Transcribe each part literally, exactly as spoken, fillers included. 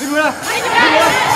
梅主任，梅主任。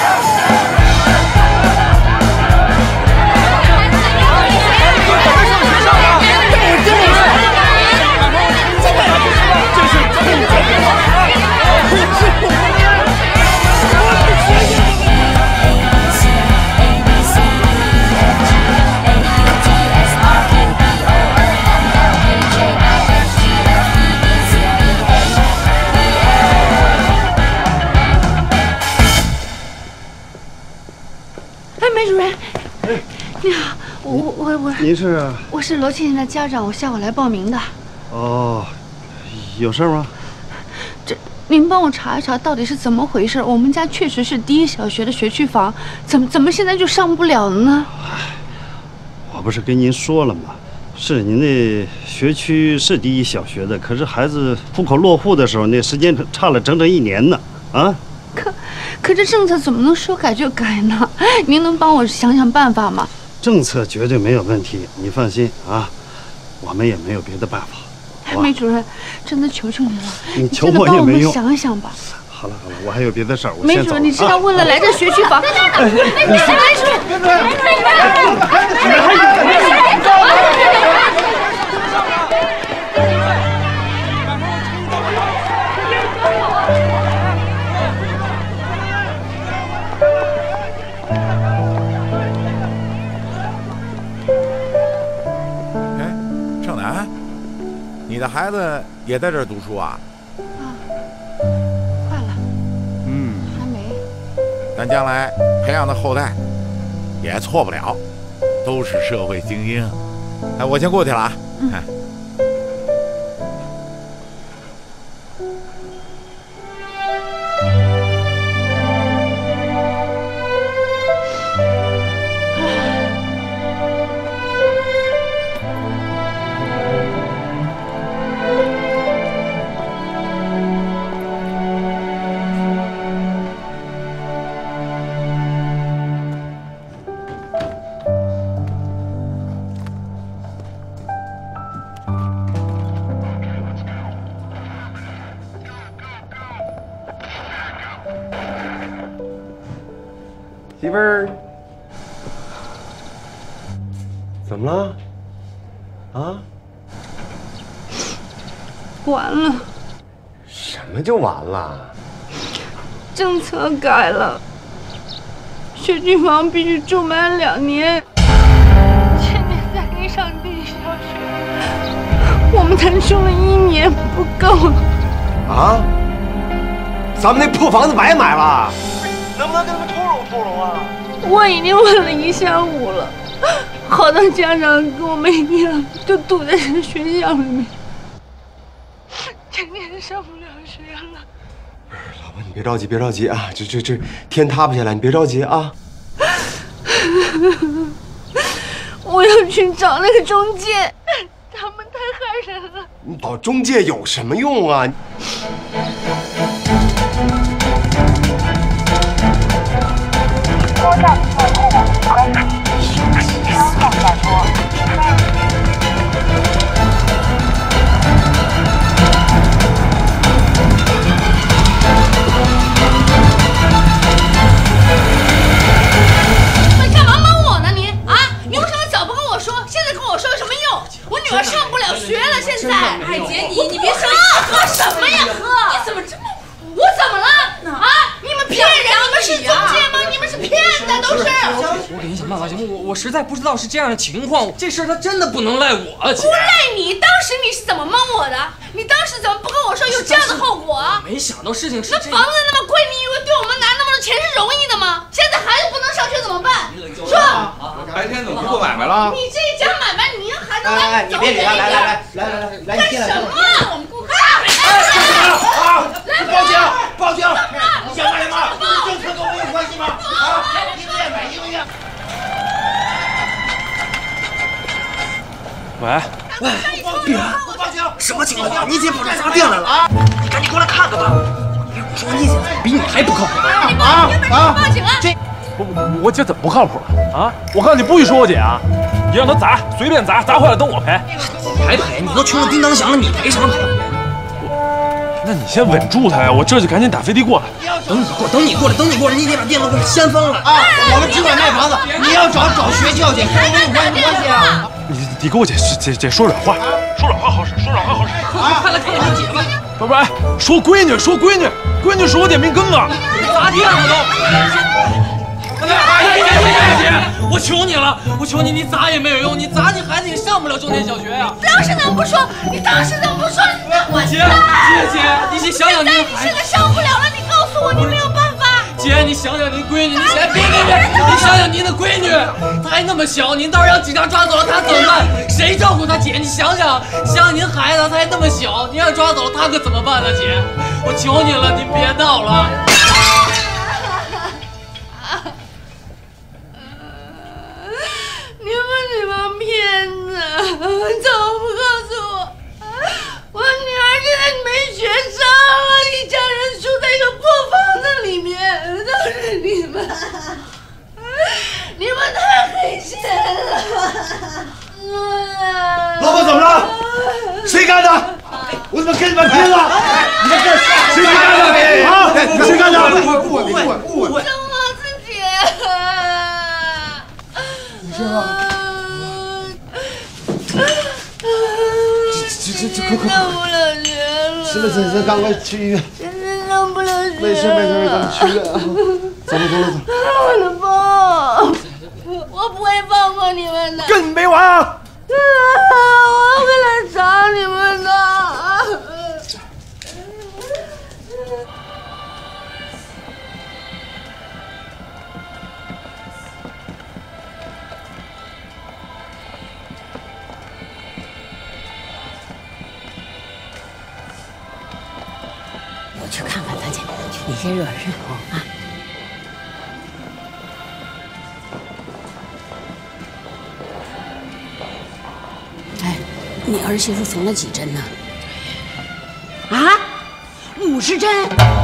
梅主任，你好，我我我我， 您是？ 我是罗倩倩的家长，我下午来报名的。 哦，有事吗？ 这，您帮我查一查到底是怎么回事？我们家确实是第一小学的学区房，怎么怎么现在就上不了了呢？ 唉，我不是跟您说了吗？是您那学区是第一小学的，可是孩子户口落户的时候，那时间差了整整一年呢，啊？ 可，可这政策怎么能说改就改呢？您能帮我想想办法吗？ 政策绝对没有问题，你放心啊，我们也没有别的办法。 梅主任，真的求求你了， 你求我也没用。 想一想吧。 好了好了，我还有别的事儿，我梅主任，你知道为了来这学区房，梅主任，梅主任，梅主任， 你的孩子也在这儿读书啊？ 啊，快了。 嗯， 还没。 但将来培养的后代也错不了，都是社会精英。哎，我先过去了啊。 嗯。 哎媳妇儿，怎么了？啊？ 完了！ 什么就完了？ 政策改了，学区房必须住满两年，去年才可以上第一小学，我们才住了一年，不够。 啊？咱们那破房子白买了？ 能不能跟他们通融通融啊？ 我已经问了一下午了，好多家长跟我们一样，都堵在这学校里面，今天上不了学了。 不是，老婆，你别着急，别着急啊！这这这天塌不下来，你别着急啊！ 我要去找那个中介，他们太害人了。 你找中介有什么用啊？ 多站错误，关闭，稍后再拨。 你干嘛蒙我呢你？啊？你为什么早不跟我说？现在跟我说有什么用？我女儿上不了学了，现在。 哎姐，你你别说， 喝什么呀喝？你怎么这么？我怎么了？啊？你们骗人！你们是中介吗？你们是骗的，都是。 我给你想办法行吗？我我实在不知道是这样的情况，这事儿他真的不能赖我啊，姐。 不赖你，当时你是怎么蒙我的？你当时怎么不跟我说有这样的后果？ 没想到事情是那这。 房子那么贵，你以为对我们拿那么多钱是容易的吗？现在孩子不能上学怎么办？说。 白天怎么不做买卖了？ 你这一家买卖，你还能来？你别理他，来来来来来来来， 干什么？我们顾客。 啊！报警！报警！你想干什么？政策跟我有关系吗？啊！一个月买一个月。 喂喂，闭眼！报警！ 什么情况？你姐跑这砸店来了啊！你赶紧过来看看吧！你别胡说，你姐比你还不靠谱啊啊！报警啊！ 这我我姐怎么不靠谱了啊？我告诉你，不许说我姐啊！你让她砸，随便砸，砸坏了等我赔。 你还赔？你都穷的叮当响了，你赔什么赔？ 那你先稳住他呀，我这就赶紧打飞的过来。 等你过，等你过来，等你过来，你得把电路给掀翻了啊！我们只管卖房子，你要找找学校去，跟我有关什么关系啊？ 你你给我姐姐姐说软话，说软话好使，说软话好使。 快来看看你姐吧！ 不不，哎，说闺女，说闺女，闺女是我点命根啊！ 砸店了都！姐姐姐姐，我求你了，我求你，你砸也没有用，你砸你孩子也上不了重点小学呀！ 当时怎么不说？你当时怎么不说？你让我姐姐姐，你先想想你的孩子。 你现在上不了了，你告诉我，你没有办法。 姐，你想想您闺女，你先别别别，你想想您的闺女，她还那么小，您到时候让警察抓走了，她怎么办？谁照顾她？姐，你想想，想想您孩子，他还那么小，您要抓走了，他可怎么办呢？姐，我求你了，您别闹了。 你们这帮骗子，怎么不告诉我？我女儿现在没学上了，一家人住在一个破房子里面，都是你们，你们太黑心了！ 老婆怎么了？谁干的？我怎么跟你们拼了？你们这谁干的？啊？谁干的？误会，误会，误会！ 是我自己。你是吗？这这这，快快！ 上不了学了。 是的，是的，赶快去医院。 现在上不了学。 没事没事，咱们去医院啊。走了走了走。 我的梦，我不会放过你们的。 跟你没完啊！ 我会来找你们的。 我去看看他去，你先热热身啊。哎，你儿媳妇缝了几针呢？啊，五十针！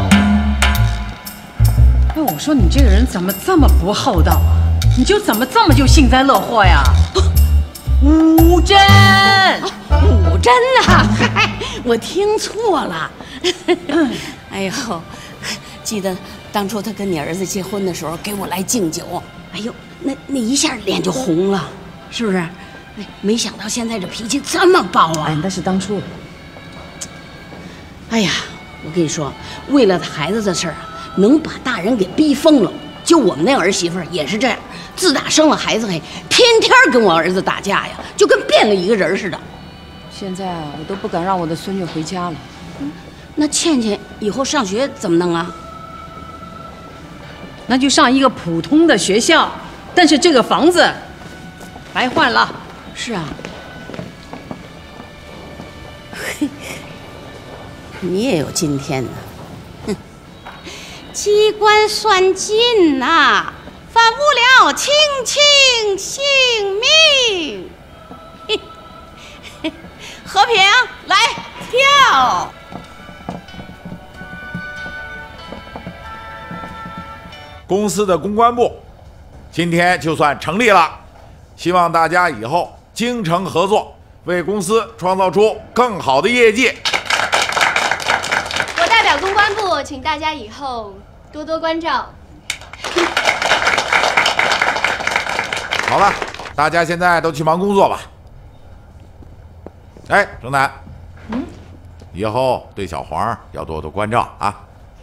哎，我说你这个人怎么这么不厚道啊？你就怎么这么就幸灾乐祸呀？五针， 五针呐！嗨，我听错了。哎呦，记得当初他跟你儿子结婚的时候，给我来敬酒。哎呦，那那一下脸就红了，是不是？哎，没想到现在这脾气这么暴啊！ 哎，那是当初。 哎呀，我跟你说，为了他孩子的事儿啊，能把大人给逼疯了。就我们那儿媳妇儿也是这样，自打生了孩子，嘿，天天跟我儿子打架呀，就跟变了一个人似的。 现在啊，我都不敢让我的孙女回家了。 嗯，那倩倩以后上学怎么弄啊？ 那就上一个普通的学校，但是这个房子白换了。 是啊。嘿，你也有今天呢。哼，机关算尽呐、啊，反误了卿卿性命。嘿，嘿，和平，来跳。 公司的公关部今天就算成立了，希望大家以后精诚合作，为公司创造出更好的业绩。 我代表公关部，请大家以后多多关照。 好了，大家现在都去忙工作吧。哎，郑楠，嗯，以后对小黄要多多关照啊。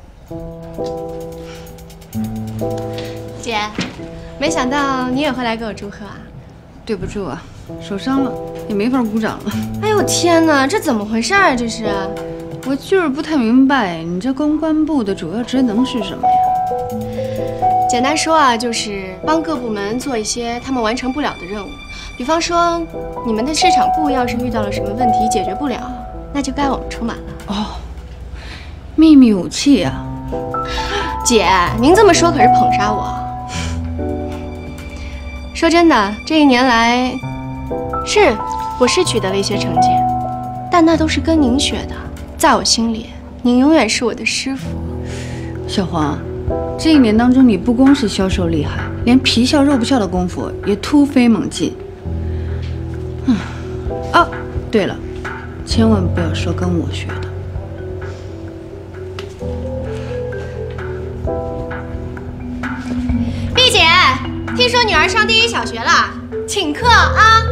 姐，没想到你也会来给我祝贺啊！ 对不住啊，手伤了，也没法鼓掌了。 哎呦天哪，这怎么回事啊？这是？ 我就是不太明白，你这公关部的主要职能是什么呀？ 简单说啊，就是帮各部门做一些他们完成不了的任务。比方说，你们的市场部要是遇到了什么问题解决不了，那就该我们出马了。 哦，秘密武器呀、啊！ 姐，您这么说可是捧杀我。说真的，这一年来，是我是取得了一些成绩，但那都是跟您学的。在我心里，您永远是我的师傅。 小黄，这一年当中，你不光是销售厉害，连皮笑肉不笑的功夫也突飞猛进。嗯，哦，对了，千万不要说跟我学的。 说女儿上第一小学了，请客啊！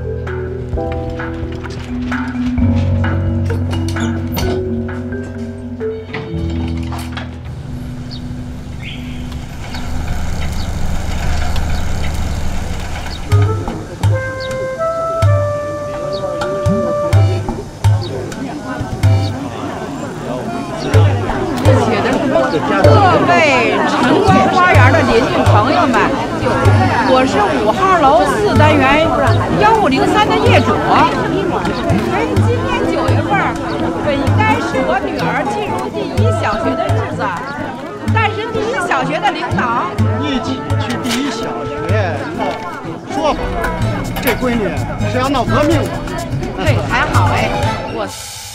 各位晨光花园的邻居朋友们，我是五号楼四单元幺五零三的业主。今年九月份本应该是我女儿进入第一小学的日子，但是第一小学的领导一起去第一小学闹说法，这闺女是要闹革命吗？ 对，还好哎，我。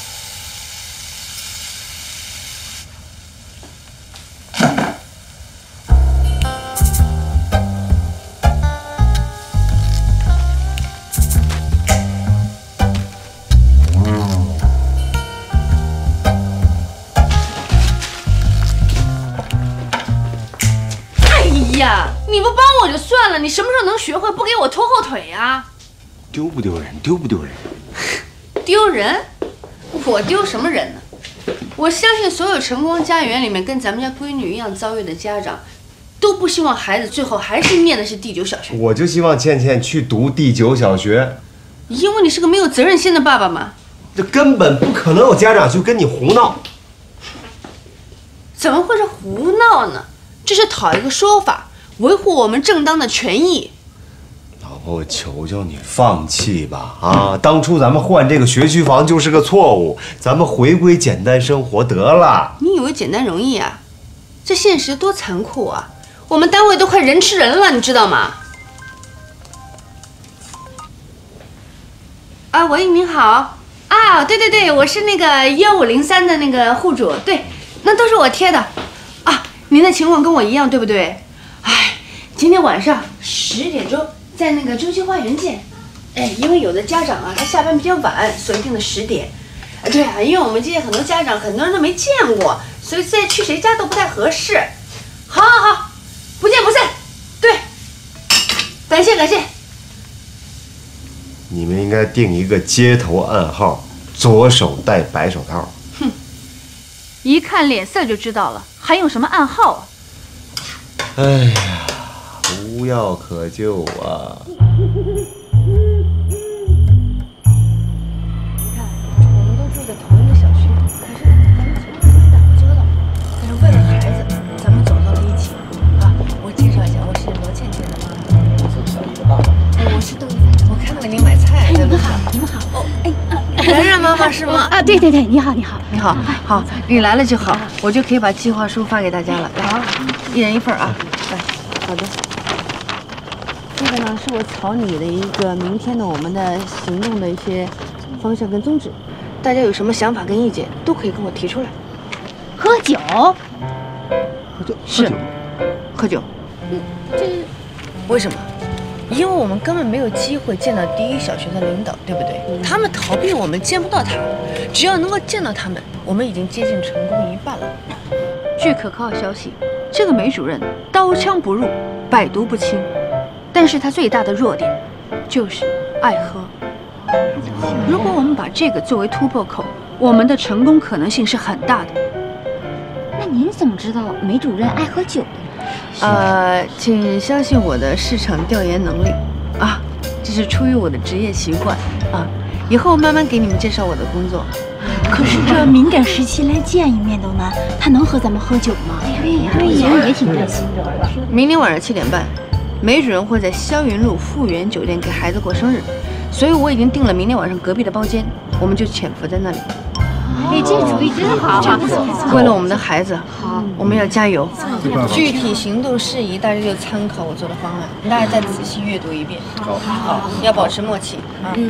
你不帮我就算了，你什么时候能学会不给我拖后腿呀？ 丢不丢人？丢不丢人？ 丢人？我丢什么人呢？我相信所有晨光家园里面跟咱们家闺女一样遭遇的家长，都不希望孩子最后还是念的是第九小学。 我就希望倩倩去读第九小学， 因为你是个没有责任心的爸爸嘛。 这根本不可能有家长去跟你胡闹。 怎么会是胡闹呢？这是讨一个说法。维护我们正当的权益， 老婆，我求求你放弃吧！啊，当初咱们换这个学区房就是个错误，咱们回归简单生活得了。 你以为简单容易啊？这现实多残酷啊！我们单位都快人吃人了，你知道吗？啊，喂，您好啊，对对对，我是那个幺五零三的那个户主，对，那都是我贴的啊。您的情况跟我一样，对不对？哎，今天晚上十点钟在那个中心花园见。哎，因为有的家长啊，他下班比较晚，所以定的十点。啊，对啊，因为我们这些很多家长，很多人都没见过，所以再去谁家都不太合适。好，好，好，不见不散。对，感谢感谢。 你们应该定一个街头暗号，左手戴白手套。 哼，一看脸色就知道了，还用什么暗号啊？ 哎呀，无药可救啊！ 你看，我们都住在同一个小区，可是咱们从来没打过交道。但是为了孩子，咱们走到了一起。啊，我介绍一下，我是罗倩倩的妈妈，我是小雨的爸爸。哎，我是窦一凡，我看到您买菜。 你们好，你们好。哦，哎， 冉冉妈妈是吗？ 啊，对对对，你好，你好， 你好，好，你来了就好，我就可以把计划书发给大家了。来，一人一份啊。来，好的。这个呢是我草拟的一个明天的我们的行动的一些方向跟宗旨，大家有什么想法跟意见都可以跟我提出来。 喝酒？ 喝酒？是，喝酒。嗯，这为什么？因为我们根本没有机会见到第一小学的领导，对不对？嗯、他们逃避我们见不到他，只要能够见到他们，我们已经接近成功一半了。据可靠消息，这个梅主任刀枪不入，百毒不侵，但是他最大的弱点就是爱喝。如果我们把这个作为突破口，我们的成功可能性是很大的。 那您怎么知道梅主任爱喝酒的？ 呃，请相信我的市场调研能力啊，这是出于我的职业习惯啊。以后慢慢给你们介绍我的工作。 可是这敏感时期来见一面都难，他能和咱们喝酒吗？对呀，对呀，也挺担心的。 明天晚上七点半，梅主任会在霄云路富源酒店给孩子过生日，所以我已经订了明天晚上隔壁的包间，我们就潜伏在那里。 哎，这主意真好， 为了我们的孩子，好，我们要加油。具体行动事宜，大家就参考我做的方案，大家再仔细阅读一遍。好，好，要保持默契啊。嗯。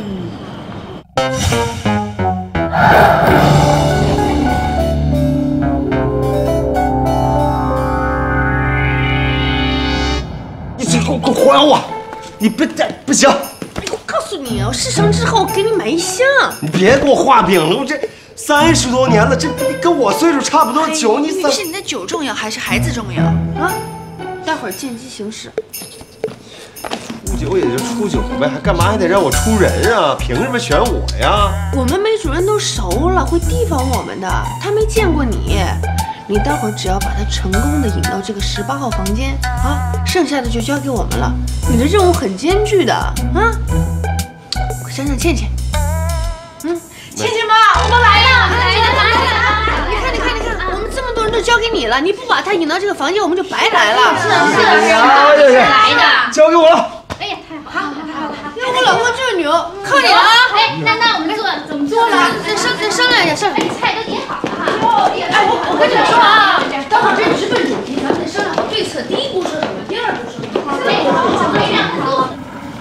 你这给我给我还我！你别带，不行！ 我告诉你啊，试乘之后给你买一箱。 你别给我画饼了，我这。三十多年了，这跟我岁数差不多酒，你怎么？ 是你的酒重要还是孩子重要啊？待会儿见机行事。 初九也就初九呗，还干嘛还得让我出人啊？凭什么选我呀？ 我们梅主任都熟了，会提防我们的。他没见过你，你待会儿只要把他成功的引到这个十八号房间啊，剩下的就交给我们了。你的任务很艰巨的啊！快想想倩倩，嗯，倩倩妈，我们来了，来了，来了！你看，你看，你看，我们这么多人都交给你了，你不把他引到这个房间，我们就白来了。是啊，是啊，是来的， 交给我了。 哎呀，太好了，太好了！要我老公就是牛，靠你了啊！ 哎，那那我们做怎么做了？ 再商再商量一下，商量。 菜都点好了哈。哎，我我跟你们说啊，待会儿这直奔主题，咱们得商量好对策。第一步说什么？第二步说什么？哎，好，可以让他做。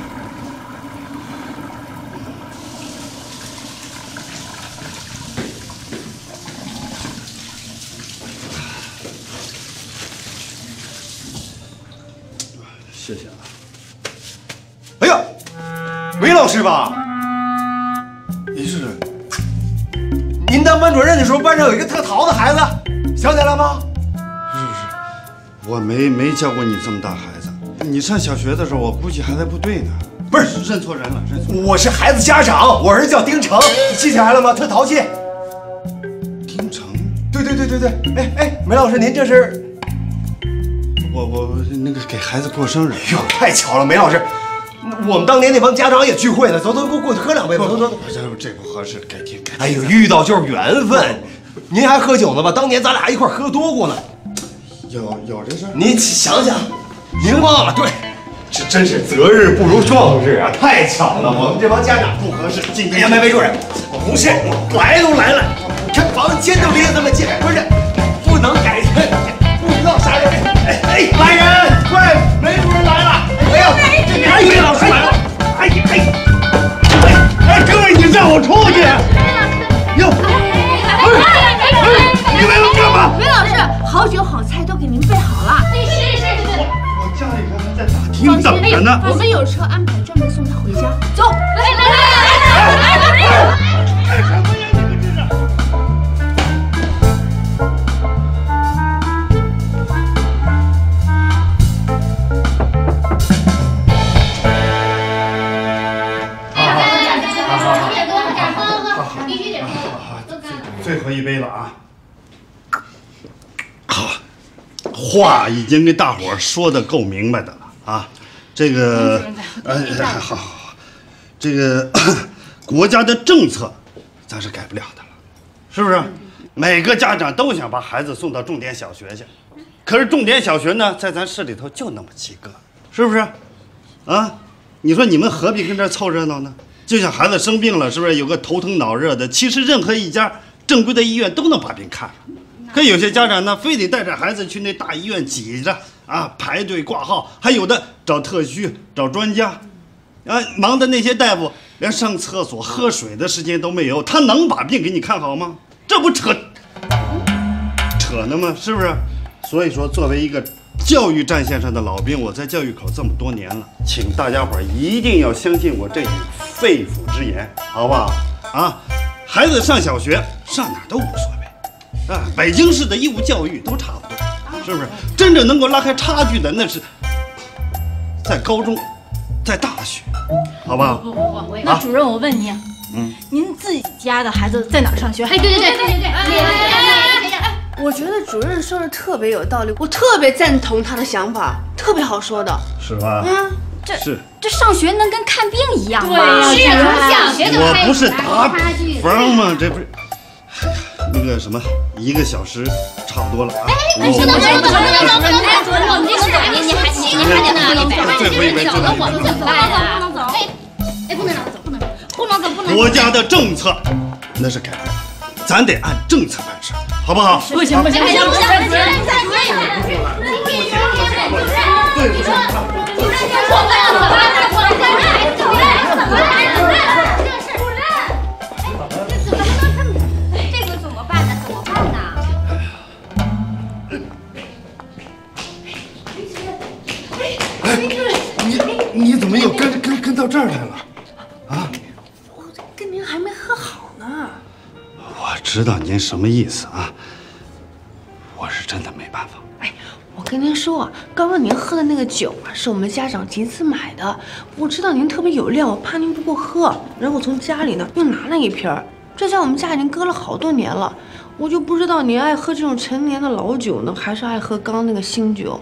谢谢啊。 哎呀，韦老师吧？ 你是？ 您当班主任的时候，班上有一个特淘的孩子，想起来了吗？ 是不是？我没没教过你这么大孩子。你上小学的时候，我估计还在部队呢。 不是， 认错人了，认错人了。 我是孩子家长，我儿子叫丁成，你记起来了吗？特淘气。 丁成？ 对对对对对。哎哎，梅老师，您这是？ 我我那个给孩子过生日。 哎呦，太巧了，梅老师。我们当年那帮家长也聚会呢，走走，给我过去喝两杯吧，走走走。 这不合适，改天改天。 哎呦，遇到就是缘分。您还喝酒呢吧？当年咱俩一块喝多过呢。 有有这事儿？ 您想想，您忘了？对，这真是择日不如撞日啊！太巧了，我们这帮家长不合适。今天梅梅主任，不是来都来了，看房间都离得这么近，不是不能改天，不知道啥人。哎哎，来人，快，梅主任来了！哎呦，这边梅老师来了！哎哎哎哎，各位，你让我出去！哟， 你们要干嘛？韦老师，好酒好菜都给您备好了。 是是是。 我家里人还在大厅等着呢。 我们有车安排专门送他回家。走，来来来来来来来！干什么呀？你们这是？最后一杯了啊！好，话已经跟大伙儿说的够明白的了啊。这个，呃，好，好，好，这个国家的政策，咱是改不了的了，是不是？每个家长都想把孩子送到重点小学去，可是重点小学呢，在咱市里头就那么几个，是不是？啊，你说你们何必跟这儿凑热闹呢？就像孩子生病了，是不是有个头疼脑热的？其实任何一家正规的医院都能把病看了，可有些家长呢，非得带着孩子去那大医院挤着啊，排队挂号，还有的找特需、找专家，啊，忙的那些大夫连上厕所、喝水的时间都没有，他能把病给你看好吗？这不扯扯呢吗？是不是？所以说，作为一个教育战线上的老兵，我在教育口这么多年了，请大家伙一定要相信我这句肺腑之言，好不好？啊，孩子上小学上哪儿都无所谓，啊，北京市的义务教育都差不多，是不是？真正能够拉开差距的，那是在高中，在大学，好不好？ 不不不，那主任，我问你，嗯，您自己家的孩子在哪儿上学？哎，对对对对对对。 我觉得主任说的特别有道理，我特别赞同他的想法，特别好说的， 是吧？ 嗯，这是这上学能跟看病一样吗？ 对呀，从小学就我不是打比方吗？这不是，哎呀，那个什么，一个小时差不多了啊。 哎，不能不能不能不能不能太主任，我们这个你你还你你还得那一杯， 最后一杯，最后一杯， 怎么办呀？不能走，哎哎，不能走，不能走，不能走，不能走。 国家的政策那是改不了，咱得按政策办事，好不好？ 不行不行不行不行！ 主任，主任，主任，对不起，主任，我们要怎么办？我们在这，主任怎么办？主任，这是主任，哎，这怎么能这么？这个怎么办呢？怎么办呢？ 你你怎么又跟跟跟到这儿来了？啊？ 我跟您还没和好呢。 我知道您什么意思啊？我我是真的没办法。 哎，我跟您说啊，刚刚您喝的那个酒啊，是我们家长集资买的。我知道您特别有量，我怕您不够喝，然后我从家里呢又拿了一瓶儿。这在我们家已经搁了好多年了，我就不知道您爱喝这种陈年的老酒呢，还是爱喝刚那个新酒。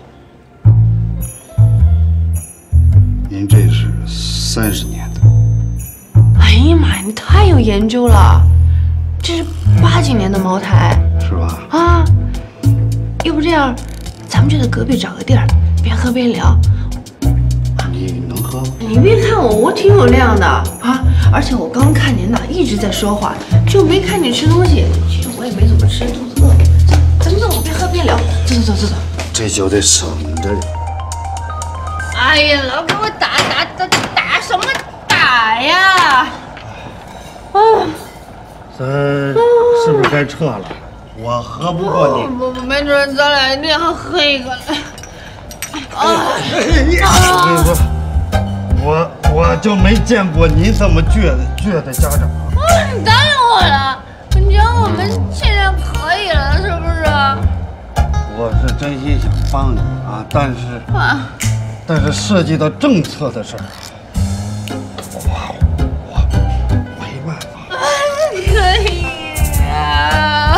您这是三十年的。 哎呀妈呀，你太有研究了！这是八几年的茅台， 是吧？ 啊，要不这样，咱们就在隔壁找个地儿，边喝边聊。 你能喝吗？ 你别看我，我挺有量的啊！而且我刚看您呐，一直在说话，就没看你吃东西。其实我也没怎么吃，肚子饿。咱们走，边喝边聊。走走走走走。 这酒得省着点。 哎呀，老给我打打打打什么打呀？啊！ 咱是不是该撤了？我喝不过你。 不不，没准咱俩一定要喝一个。啊！ 你我跟你说，我我就没见过您这么倔的倔的家长。 啊！你答应我了，你觉得我们现在可以了，是不是？ 我是真心想帮你啊，但是啊， 但是涉及到政策的事儿，我我没办法。 可以啊，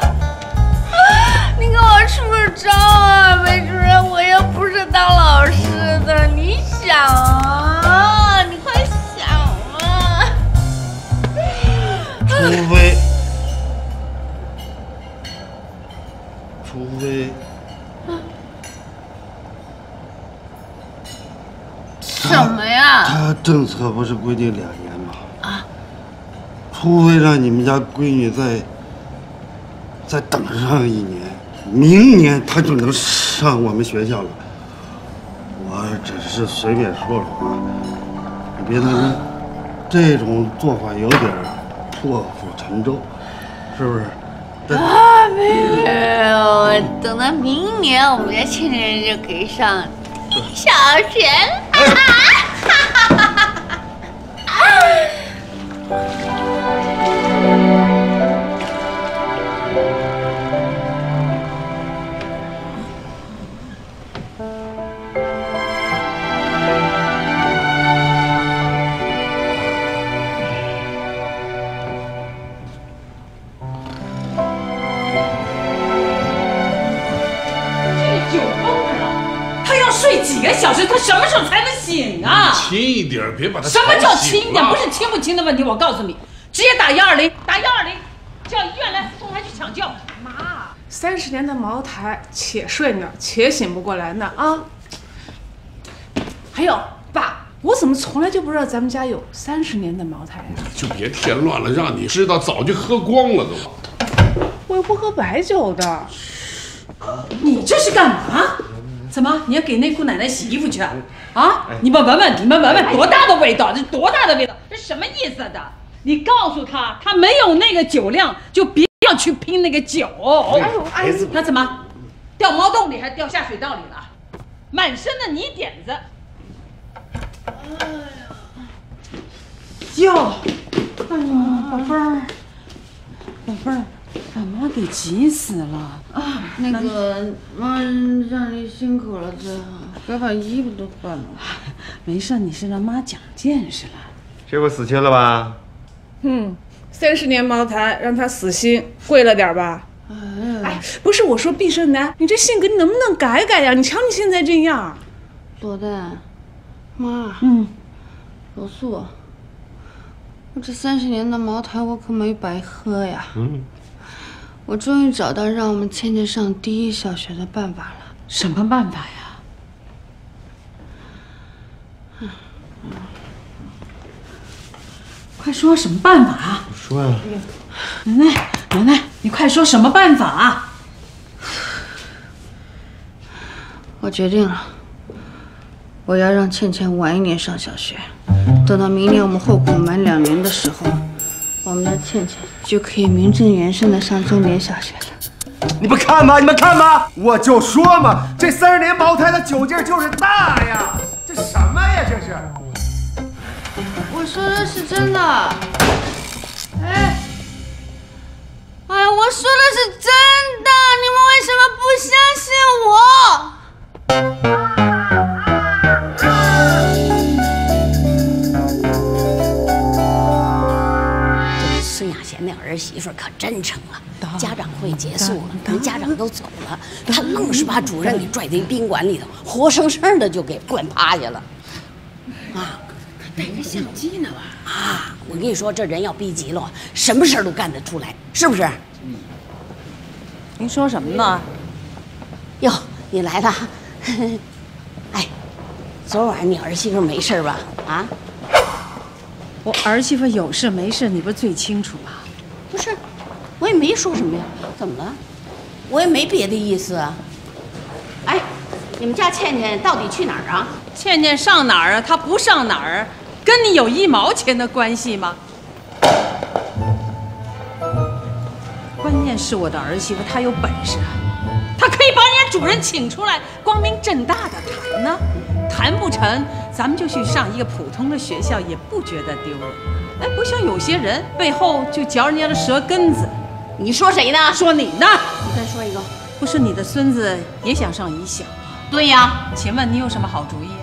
你给我出个招啊，梅主任，我又不是当老师的，你想啊，你快想啊！ 除非，除非， 什么呀？ 他政策不是规定两年吗？ 啊！ 除非让你们家闺女再再等上一年，明年她就能上我们学校了。我只是随便说说啊，你别担心，这种做法有点破釜沉舟，是不是？ 啊，没有，等到明年我们家倩倩就可以上小学了。 几个小时，他什么时候才能醒啊？ 轻一点，别把他。 什么叫轻一点？不是轻不轻的问题，我告诉你，直接打幺二零，打幺二零，叫医院来送他去抢救。妈， 三十年的茅台，且睡呢，且醒不过来呢啊！还有爸，我怎么从来就不知道咱们家有三十年的茅台啊？ 就别添乱了，让你知道早就喝光了都。 我又不喝白酒的。 你这是干嘛？怎么？你要给那姑奶奶洗衣服去啊？啊！你们闻闻，你们闻闻，多大的味道？这多大的味道？这什么意思的？你告诉他，他没有那个酒量，就别要去拼那个酒。 孩子， 那怎么？掉猫洞里还掉下水道里了？满身的泥点子。哎呀！哟，哎呀，宝贝儿，宝贝儿。把妈给急死了啊！那个妈，让你辛苦了，最后该把衣服都换了。 没事，你是让妈长见识了。 这回死心了吧？ 嗯，三十年茅台让他死心，贵了点吧？哎，不是我说，毕胜男，你这性格你能不能改改呀？你瞧你现在这样。 罗丹，妈， 嗯， 罗素，我这三十年的茅台我可没白喝呀。嗯。我终于找到让我们倩倩上第一小学的办法了。 什么办法呀？ 嗯嗯、 快说什么办法啊？ 说呀！ 奶奶，奶奶，你快说什么办法啊？ 我决定了，我要让倩倩晚一年上小学，等到明年我们户口满两年的时候。我们的倩倩就可以名正言顺的上重点小学了。 你们看吧，你们看吧，我就说嘛，这三十年茅台的酒劲就是大呀！这什么呀？这是？ 我说的是真的。哎，啊， 哎呀，我说的是真的，你们为什么不相信我？这孙亚贤那儿媳妇可真成了。家长会结束了，人家长都走了，他愣是把主任给拽进宾馆里头，活生生的就给灌趴下了。啊，带个相机呢吧？啊，我跟你说，这人要逼急了，什么事儿都干得出来，是不是？ 嗯。您说什么呢？ 哟，你来了。哎，昨晚你儿媳妇没事吧？啊？ 我儿媳妇有事没事，你不是最清楚吗？ 不是。我也没说什么呀，怎么了？我也没别的意思啊。哎，你们家倩倩到底去哪儿啊？ 倩倩上哪儿啊？她不上哪儿，跟你有一毛钱的关系吗？关键是我的儿媳妇她有本事，她可以把人家主任请出来，光明正大的谈呢。谈不成，咱们就去上一个普通的学校，也不觉得丢人。哎，不像有些人背后就嚼人家的舌根子。 你说谁呢？ 说你呢？ 你再说一个。 不是你的孙子也想上艺校吗？ 对呀。 请问你有什么好主意？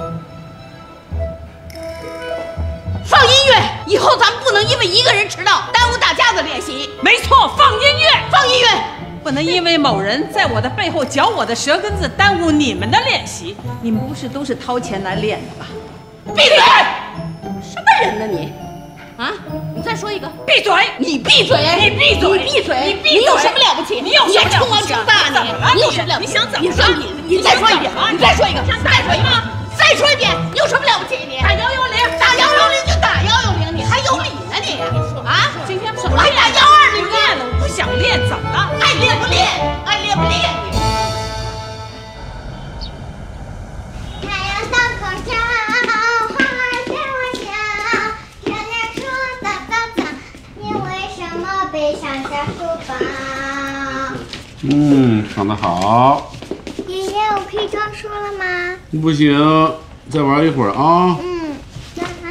放音乐，以后咱们不能因为一个人迟到耽误大家的练习。 没错，放音乐， 放音乐， 不能因为某人在我的背后嚼我的舌根子，耽误你们的练习。你们不是都是掏钱来练的吗？ 闭嘴！什么人呢你？啊！你再说一个， 闭嘴！ 你闭嘴！ 你闭嘴！ 你闭嘴！ 你闭嘴！ 你有什么了不起？ 你有什么了不起？ 你大你！你有什么了不起？ 你想怎么？ 你说你，你再说一遍，你再说一个，再说一个，再说一遍，你有什么了不起？你打幺幺零， 打幺幺零就打幺幺零，你还有理呢你？啊！ 今天我还打幺二零练了，我不想练，怎么了？ 爱练不练？爱练不练？ 太阳当空照。背上小书包。 嗯，唱得好。 爷爷，我可以装书了吗？ 不行，再玩一会儿啊。 嗯，妈妈，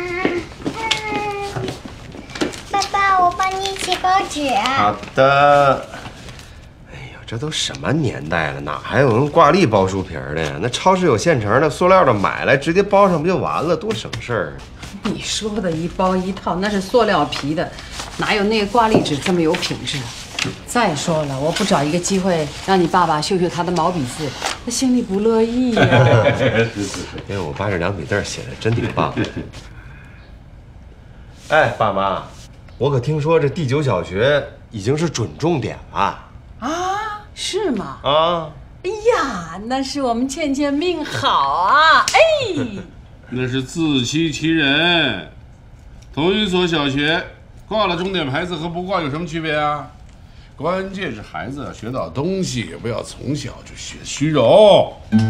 爸爸，我帮你写报纸。 好的。哎呦，这都什么年代了，哪还有用挂历包书皮的呀？那超市有现成的，塑料的，买来直接包上不就完了，多省事儿。 你说的一包一套，那是塑料皮的。哪有那个挂历纸这么有品质？再说了，我不找一个机会让你爸爸秀秀他的毛笔字，他心里不乐意呀、啊。 因为我爸这两笔字写的真挺棒。哎，爸妈，我可听说这第九小学已经是准重点了。 啊，是吗？ 啊！ 哎呀，那是我们倩倩命好啊！哎， 那是自欺欺人。同一所小学。挂了重点牌子和不挂有什么区别啊？关键是孩子要学到东西，不要从小就学虚荣。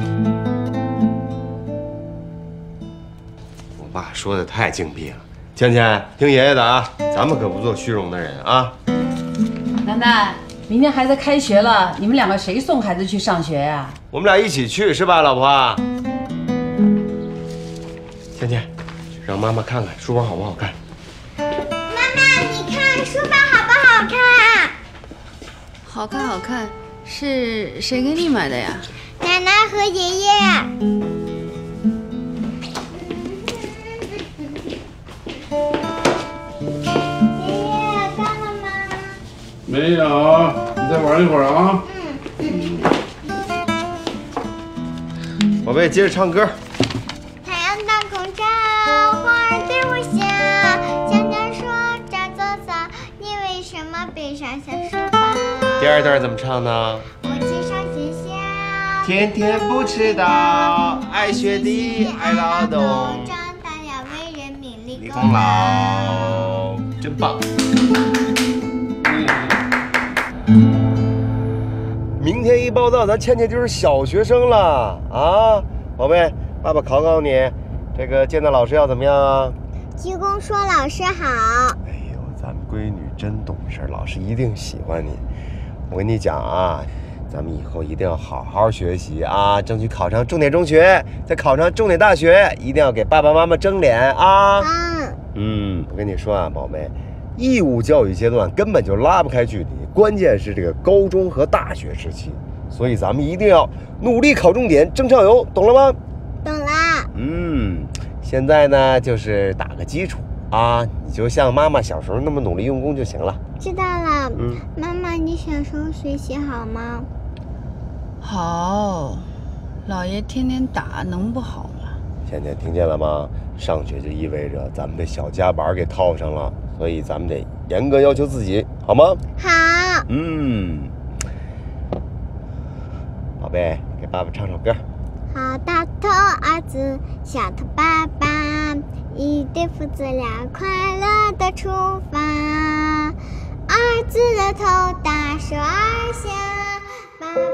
我爸说的太精辟了，倩倩听爷爷的啊，咱们可不做虚荣的人啊。 楠楠，明天孩子开学了，你们两个谁送孩子去上学呀？ 我们俩一起去是吧，老婆？倩倩，让妈妈看看书包好不好看。 书包好不好看？ 好看，好看。是谁给你买的呀？ 奶奶和爷爷。爷爷干了吗？ 没有，你再玩一会儿啊。 嗯。 宝贝，接着唱歌。 太阳当空照，花儿对我笑。什么背上小书包？ 第二段怎么唱呢？ 我去上学校， 天天不迟到，爱学的爱劳动， 长大要为人民立功劳，真棒！明天一报到，咱倩倩就是小学生了啊！宝贝，爸爸考考你，这个见到老师要怎么样啊？ 鞠躬说老师好。 咱们闺女真懂事，老师一定喜欢你。我跟你讲啊，咱们以后一定要好好学习啊，争取考上重点中学，再考上重点大学，一定要给爸爸妈妈争脸啊！嗯，嗯，我跟你说啊，宝贝， 义务教育阶段根本就拉不开距离，关键是这个高中和大学时期，所以咱们一定要努力考重点，争上游，懂了吗？ 懂了。 嗯，现在呢就是打个基础啊，你就像妈妈小时候那么努力用功就行了。 知道了。 嗯， 妈妈，你小时候学习好吗？ 好，老爷天天打，能不好吗？ 倩倩听见了吗？上学就意味着咱们的小夹板给套上了，所以咱们得严格要求自己，好吗？ 好。 嗯，宝贝，给爸爸唱首歌。 好大头儿子，小头爸爸，一对父子俩快乐的出发。儿子的头大，手儿小，爸爸。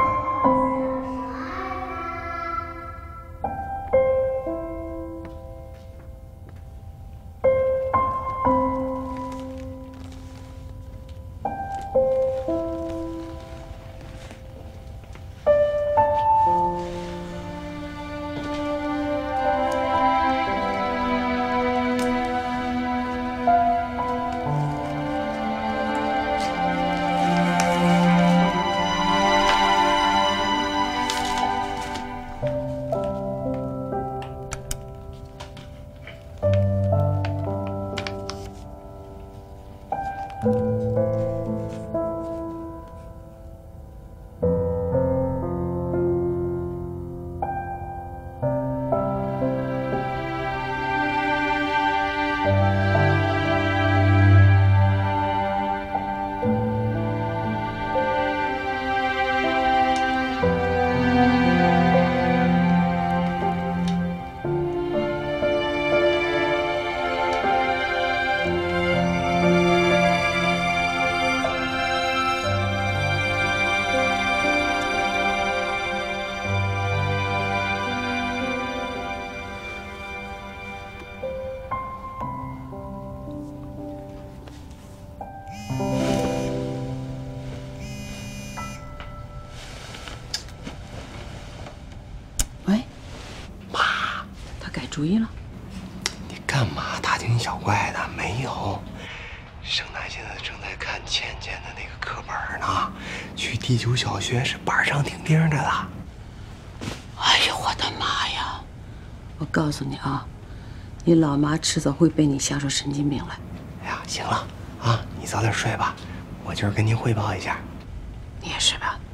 主意了？ 你干嘛大惊小怪的？没有，盛楠现在正在看倩倩的那个课本呢。去地球小学是板上钉钉的了。 哎呦我的妈呀！我告诉你啊，你老妈迟早会被你吓出神经病来。 哎呀，行了啊，你早点睡吧，我今儿跟您汇报一下。 你也是吧？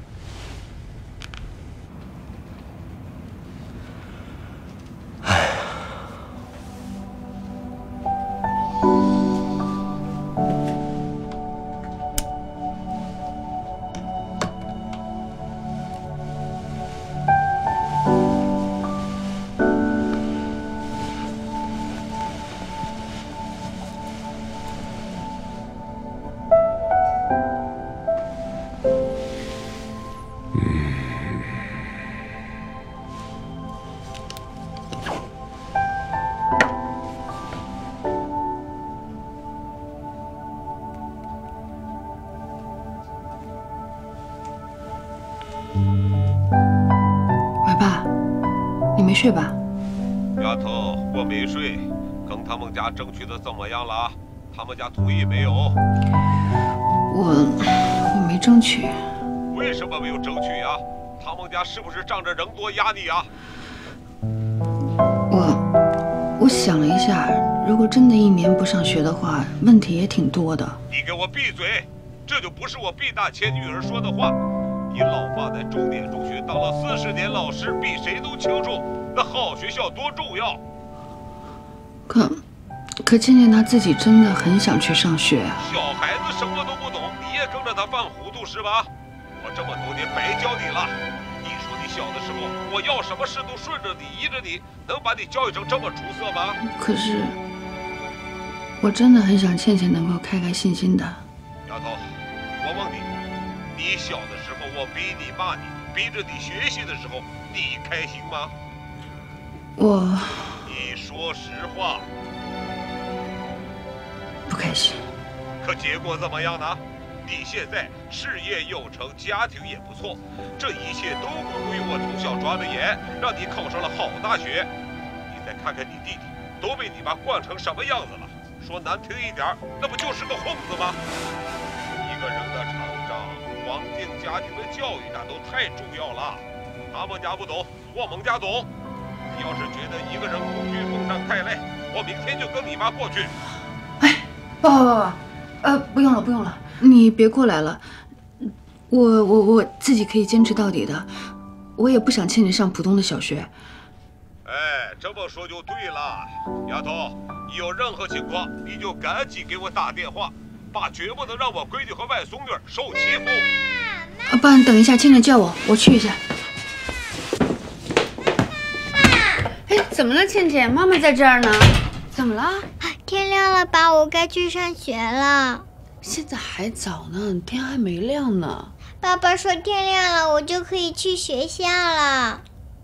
睡吧， 丫头，我没睡，跟他们家争取的怎么样了？他们家同意没有？ 我我没争取。 为什么没有争取呀？他们家是不是仗着人多压你啊？ 我我想了一下，如果真的一年不上学的话，问题也挺多的。 你给我闭嘴！这就不是我毕大千女儿说的话。你老爸在重点中学当了四十年老师，比谁都清楚那好学校多重要。 可，可倩倩她自己真的很想去上学。 小孩子什么都不懂，你也跟着他犯糊涂是吧？我这么多年白教你了。你说你小的时候，我要什么事都顺着你，依着你，能把你教育成这么出色吗？ 可是，我真的很想倩倩能够开开心心的。 丫头，我问你，你小的时候我逼你骂你，逼着你学习的时候，你开心吗？ 我…… 你说实话。 不开心。 可结果怎么样呢？你现在事业有成，家庭也不错，这一切都归功于我从小抓着严，让你考上了好大学。你再看看你弟弟，都被你妈惯成什么样子了？ 说难听一点，那不就是个混子吗？一个人的成长，环境、家庭的教育，那都太重要了。他们家不懂，我们家懂。你要是觉得一个人孤军奋战太累，我明天就跟你妈过去。 不不不，呃，不用了不用了，你别过来了。我我我自己可以坚持到底的。我也不想倩倩上普通的小学。 哎，这么说就对了，丫头，你有任何情况你就赶紧给我打电话，爸绝不能让我闺女和外孙女受欺负。 啊，爸，你等一下，倩倩叫我，我去一下。哎，怎么了，倩倩？妈妈在这儿呢。怎么了？ 天亮了，爸，我该去上学了。 现在还早呢，天还没亮呢。 爸爸说天亮了，我就可以去学校了。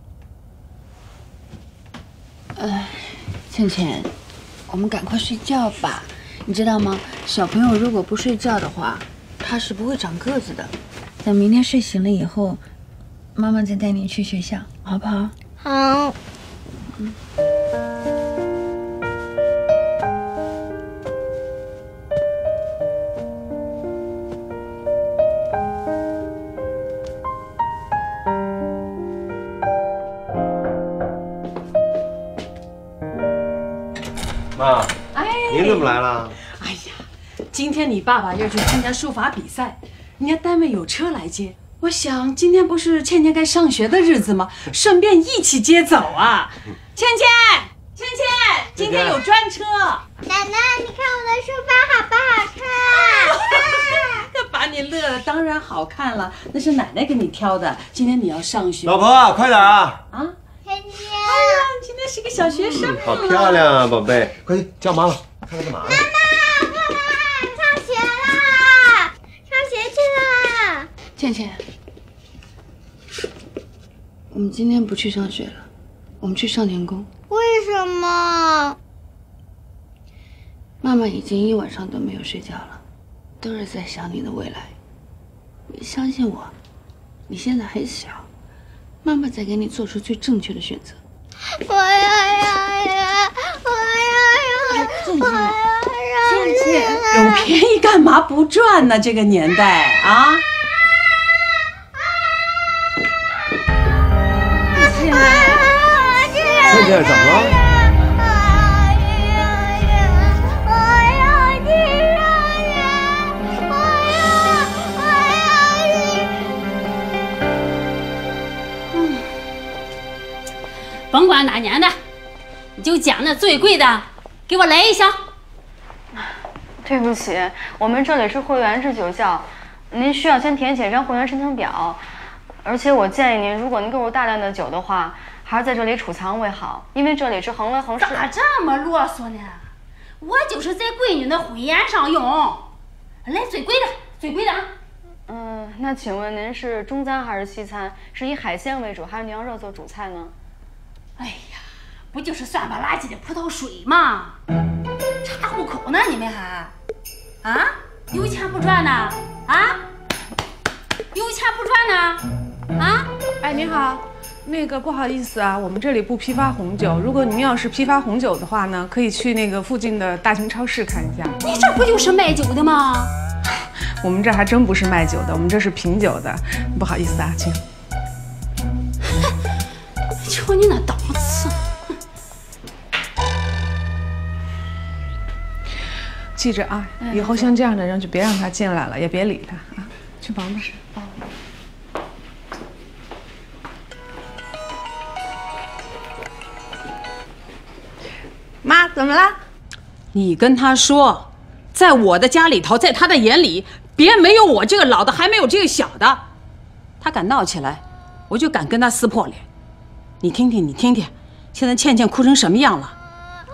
哎，倩倩，我们赶快睡觉吧。你知道吗？小朋友如果不睡觉的话，他是不会长个子的。等明天睡醒了以后，妈妈再带你去学校，好不好？ 好。 嗯。 妈，哎，您怎么来了？ 哎呀，今天你爸爸要去参加书法比赛，人家单位有车来接。我想今天不是倩倩该上学的日子吗？顺便一起接走啊！倩倩，倩倩，今天有专车。 奶奶，你看我的书包好不好看？ 这把你乐的当然好看了，那是奶奶给你挑的。今天你要上学。 老婆，快点啊！ 啊！哎呀，今天是个小学生、啊嗯，好漂亮啊，宝贝！快去叫妈妈，看她干嘛呢？ 妈妈，快来，上学啦！上学去啦！ 倩倩，我们今天不去上学了，我们去少年宫。 为什么？ 妈妈已经一晚上都没有睡觉了，都是在想你的未来。你相信我，你现在还小。妈妈在给你做出最正确的选择。 我要上学，我要上学，我要上学。 有便宜干嘛不赚呢？这个年代啊！ 倩倩，怎么了？ 甭管哪年的，你就讲那最贵的，给我来一箱。 对不起，我们这里是会员制酒窖，您需要先填写一张会员申请表，而且我建议您，如果您购入大量的酒的话，还是在这里储藏为好，因为这里是恒温恒湿。 咋这么啰嗦呢？我就是在闺女的婚宴上用。来，最贵的，最贵的啊！ 嗯，那请问您是中餐还是西餐？是以海鲜为主，还是牛羊肉做主菜呢？ 哎呀，不就是酸不拉几的葡萄水吗？查户口呢，你们还啊？有钱不赚呢？啊？有钱不赚呢？啊？ 哎，您好，那个不好意思啊，我们这里不批发红酒。如果您要是批发红酒的话呢，可以去那个附近的大型超市看一下。 你这不就是卖酒的吗？ 我们这还真不是卖酒的，我们这是品酒的。不好意思啊，请。 瞧你那档次！ 记着啊，以后像这样的人就别让他进来了，也别理他啊，去忙吧。哦。妈，怎么了？ 你跟他说，在我的家里头，在他的眼里，别没有我这个老的，还没有这个小的。他敢闹起来，我就敢跟他撕破脸。你听听，你听听，现在倩倩哭成什么样了？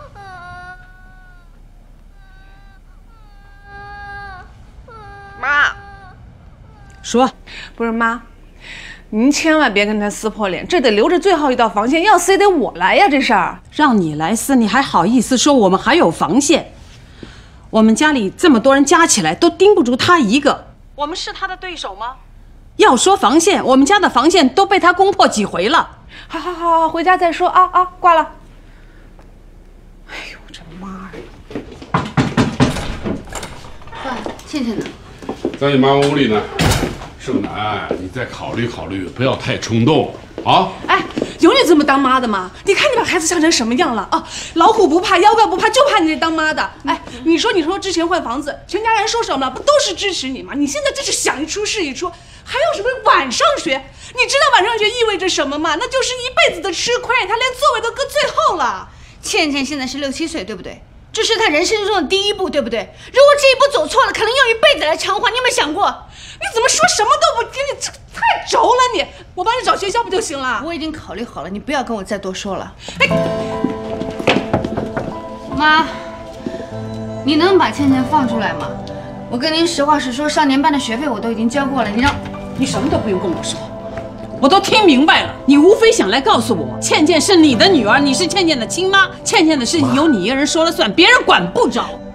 妈， 说， 不是妈，您千万别跟他撕破脸，这得留着最后一道防线，要撕也得我来呀，这事儿。 让你来撕，你还好意思说我们还有防线？我们家里这么多人加起来都盯不住他一个，我们是他的对手吗？要说防线，我们家的防线都被他攻破几回了。 好好好好，回家再说啊啊！挂了。哎呦，我这妈呀！ 倩倩呢？ 在你妈屋里呢。盛楠，你再考虑考虑，不要太冲动啊！ 哎，有你这么当妈的吗？你看你把孩子想成什么样了啊？老虎不怕，妖怪不怕，就怕你这当妈的。哎，你说你说之前换房子，全家人说什么了？不都是支持你吗？你现在真是想一出是一出，还有什么晚上学？你知道晚上学意味着什么吗？那就是一辈子的吃亏，他连座位都搁最后了。 倩倩现在是六七岁，对不对？这是她人生中的第一步，对不对？如果这一步走错了，可能要一辈子来偿还。你有没有想过？ 你怎么说什么都不听？你这太轴了你！我帮你找学校不就行了？ 我已经考虑好了，你不要跟我再多说了。哎，妈，你能把倩倩放出来吗？我跟您实话实说，少年班的学费我都已经交过了，你让…… 你什么都不用跟我说，我都听明白了。你无非想来告诉我，倩倩是你的女儿，你是倩倩的亲妈，倩倩的事情由你一个人说了算，别人管不着。